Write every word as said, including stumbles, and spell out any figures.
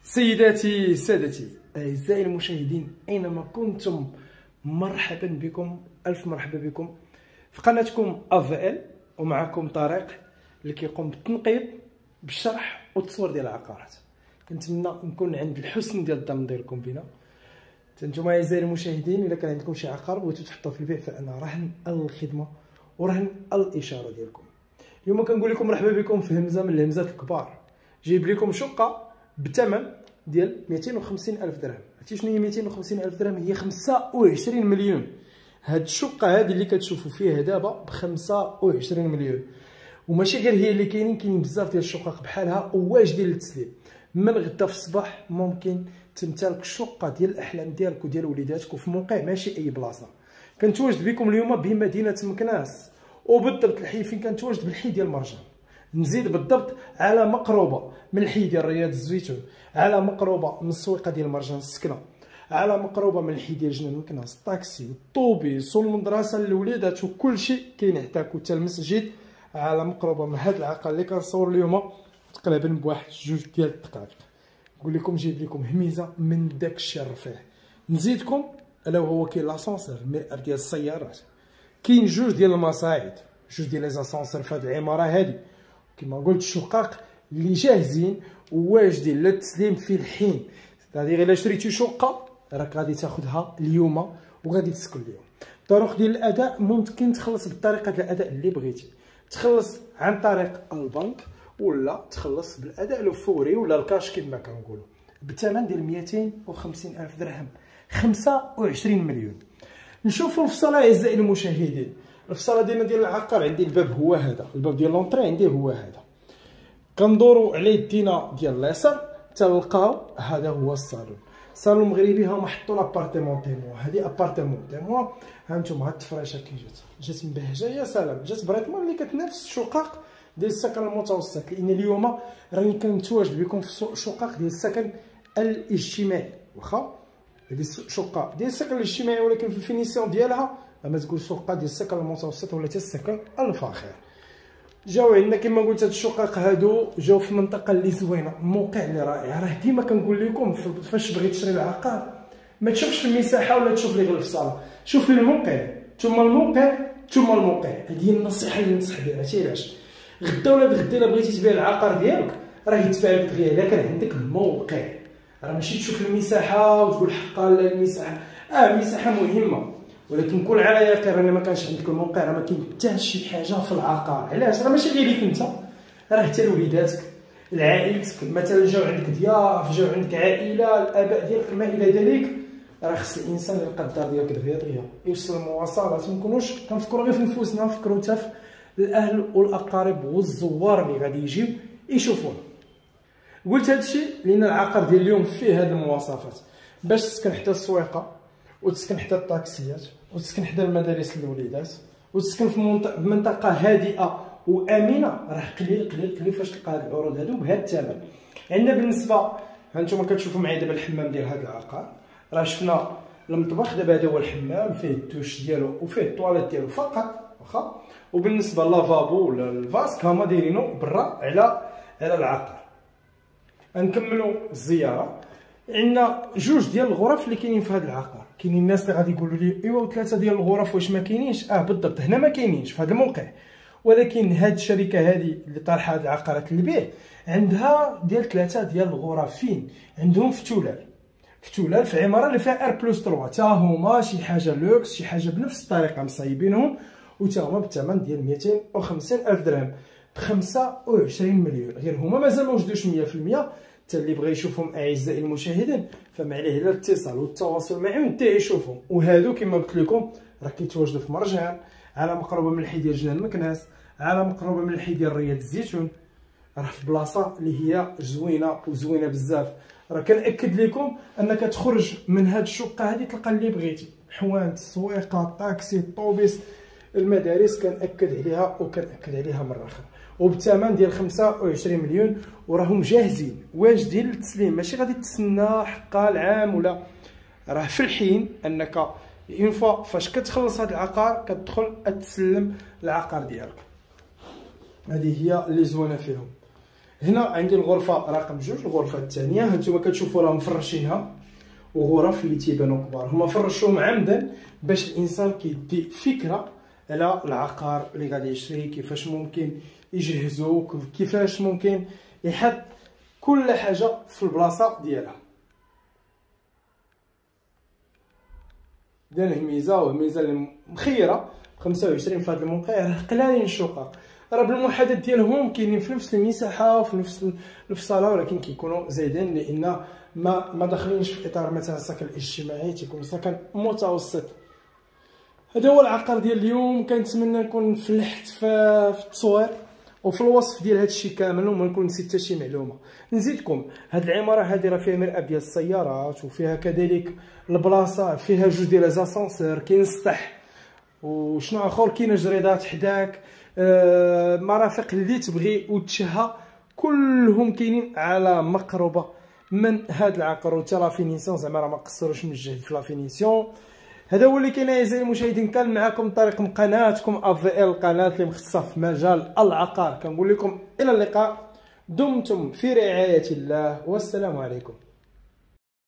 سيداتي سادتي أعزائي المشاهدين أينما كنتم، مرحبا بكم، ألف مرحبا بكم في قناتكم أ في إل، ومعكم طارق اللي كيقوم بالتنقيب بالشرح والتصوير ديال العقارات. كنتمنى نكون عند الحسن ديال الظن ديالكم بنا. انتم أعزائي المشاهدين الا كان عندكم شي عقار بغيتو تحطوه في البيع فانا رهن الخدمه ورهن الاشاره ديالكم. اليوم كنقول لكم مرحبا بكم في همزه من الهمزات الكبار. جايب لكم شقه بثمن ديال مئتين وخمسين الف درهم. عرفتي شنو هي مئتين وخمسين الف درهم؟ هي خمسة وعشرين مليون. هاد الشقه هذه اللي كتشوفوا فيها دابا ب خمسة وعشرين مليون، وماشي غير هي اللي كاينين، كاينين بزاف ديال الشقق بحالها وواجدين للتسليم. من غدا في الصباح ممكن تمتلك الشقه ديال الاحلام ديالك وديال وليداتك وفي موقع ماشي اي بلاصه. كنتواجد بكم اليوم بمدينه مكناس، وبالضبط الحي فين كنتواجد بالحي ديال مرجان. نزيد بالضبط على مقربه من الحي ديال رياض الزيتون، على مقربه من السويقه ديال مرجان السكنه، على مقربه من الحي ديال جنان مكناس، الطاكسي والطوبيس والمدرسه للوليدات وكل شيء كاين حتى حتى المسجد. على مقربه من هذا العقار اللي كنصور اليوم تقريبا بواحد جوج ديال الدقائق. نقول لكم جايب لكم هميزه من داك الشيء الرفيع. نزيدكم الا وهو كاين لاسانسير المرآب ديال السيارات، كاين جوج ديال المصاعد، جوج ديال لي زاسانسير في هذه العماره هذه. كما قلت الشقق اللي جاهزين وواجدين للتسليم في الحين. هذه غير الا شريتي شقه راك غادي تاخذها اليوم وغادي تسكن اليوم. الطرق ديال الاداء ممكن تخلص بطريقه الاداء اللي بغيتي، تخلص عن طريق البنك ولا تخلص بالاداء الفوري ولا الكاش كما كنقولوا، بثمن ديال مئتين وخمسين الف درهم، خمسة وعشرين مليون. نشوفوا الفصاله اعزائي المشاهدين. الفصاله ديالنا ديال العقار، عندي الباب هو هذا، الباب ديال لونطري عندي هو هذا. كندوروا على يدينا ديال اليسار تلقاو هذا هو الصالون. صالون مغربي. ها محطوا لابارتمون تيمو، هذه ابارتمون تيمو. ها انتم هاد التفريشه كي جات جات مبهجه يا سلام، جات بريتمون اللي كتنافس الشقق ديال السكن المتوسط، لان اليوم راني كنتواجد بكم في شقق ديال السكن الاجتماعي. واخا هذه شقه ديال السكن الاجتماعي ولكن في الفينيسيون ديالها ما تقول شقه ديال السكن المتوسط ولا حتى السكن الفاخر. جاو عندنا كما قلت هاد الشقق هادو جاو في منطقه اللي زوينه، موقع اللي رائع. راه ديما كنقول لكم فاش تبغي تشري العقار ما تشوفش في المساحه ولا تشوف لي غير الفصاله، شوف لي الموقع ثم الموقع ثم الموقع. هذه هي النصيحه اللي ننصح بها. عرفتي علاش؟ غدا ولا غدا الا بغيتي تبيع العقار ديالك راه يتباع لك دغيا الا كان عندك الموقع. راه ماشي تشوف المساحه وتقول حقا لا المساحه، اه المساحه مهمه، ولكن كون على يقين راه ما كانش عندك الموقع راه ما كاين حتى شي حاجه في العقار. علاش؟ راه ماشي غير ليك انت، راه حتى لوليداتك لعائلتك. مثلا جاو عندك ضياف، جاو عندك عائله، الاباء ديالك ما الى ذلك، راه خص الانسان يلقى الدار ديالك دغيا دغيا يوصل المواصلات. ما نكونوش كنفكروا غير في نفوسنا، نفكروا حتى في الاهل والاقارب والزوار اللي غادي يجيو يشوفونا. قلت هذا الشيء لان العقار ديال اليوم فيه هذه المواصفات باش تسكن حتى السويقه، وتسكن حتى الطاكسيات، وتسكن حتى المدارس للوليدات، وتسكن في منطقه هادئه وامنه. راه قليل قليل قليل فاش تلقى هاد العروض هادو بهذا الثمن. عندنا بالنسبه هانتوما كتشوفوا معايا دابا الحمام ديال هذا العقار. راه شفنا المطبخ، دابا هذا هو الحمام، فيه الدوش ديالو وفيه الطواليت ديالو فقط. واخا وبالنسبه للافابو ولا الفاسك هما دايرينو برا على على العقار. غنكملوا الزياره. عندنا جوج ديال الغرف اللي كاينين في هذا العقار. كاينين الناس اللي غادي يقولوا لي ايوا ثلاثه ديال الغرف واش ما كاينينش؟ اه بالضبط، هنا ما كاينينش في هذا الموقع، ولكن هذه الشركه هذه اللي طارحه هذه العقارات للبيع عندها ديال ثلاثه ديال الغرف. فين؟ عندهم في تولال، في تولال في عماره اللي فيها ار بلس ثلاثة، حتى هما شي حاجه لوكس، شي حاجه بنفس الطريقه مصايبينهم، وتا هما بالثمن ديال مئتين وخمسين الف درهم ب خمسة وعشرين مليون. غير هما مازال ما وجدوش مية في المية. حتى اللي بغى يشوفهم اعزائي المشاهدين فما عليه الا الاتصال والتواصل معهم حتى يشوفهم. وهادو كما قلت لكم راه كيتواجدوا في مرجان، على مقربه من الحي ديال جنان مكناس، على مقربه من الحي ديال رياض الزيتون. راه في بلاصه اللي هي زوينه وزوينه بزاف. راه كنأكد لكم انك تخرج من هاد الشقه هذه تلقى اللي بغيتي، حوانت، السويقه، الطاكسي، الطوبيس، المدارس. كنأكد عليها وكنأكد عليها مره اخرى، وبالثمن ديال خمسة وعشرين مليون. وراهم جاهزين واجدين للتسليم، ماشي غادي تسنى حقا العام ولا. راه في الحين انك اون فوا فاش كتخلص هذا العقار كتدخل تسلم العقار ديالك. هذه هي اللي زوينه فيهم. هنا عندي الغرفه رقم جوج، الغرفه الثانيه هانتوما كتشوفوا راه مفرشينها، وغرف اللي تيبانوا كبار هما فرشوهم عمدا باش الانسان كيدي فكره على العقار اللي غادي يشري، كيفاش ممكن يجهزو، كيفاش ممكن يحط كل حاجه في البلاصه ديالها. دار هميزه وهميزه اللي مخيره خمسة وعشرين في هذا الموقع، راه قلالين الشقق، راه بالمحدد ديالهم كاينين في نفس المساحه وفي نفس الصاله، ولكن كيكونوا زايدين لان ما ما داخلينش في اطار مثلا السكن الاجتماعي، تيكون سكن متوسط. هذا هو العقار ديال اليوم. كنتمنى نكون فلحت في التصوير وفي الوصف ديال هذا الشيء كامل وما نكون نسيت حتى شي معلومه. نزيدكم هذه العماره هذه راه فيها مرآة ديال السيارات، وفيها كذلك البلاصه فيها جوج ديال لازاسانسور، كاين السطح وشنو اخر، كاينه جريدات حداك، آه مرافق اللي تبغي وتشهى كلهم كاينين على مقربه من هذا العقار. وتا لا فينيسيون زعما راه ما قصروش من الجهد في لا فينيسيون. هذا هو اللي كاين اعزائي المشاهدين، كان معكم طريق من قناتكم افيل، القناه اللي مختصه في مجال العقار. كنقول لكم الى اللقاء، دمتم في رعايه الله والسلام عليكم.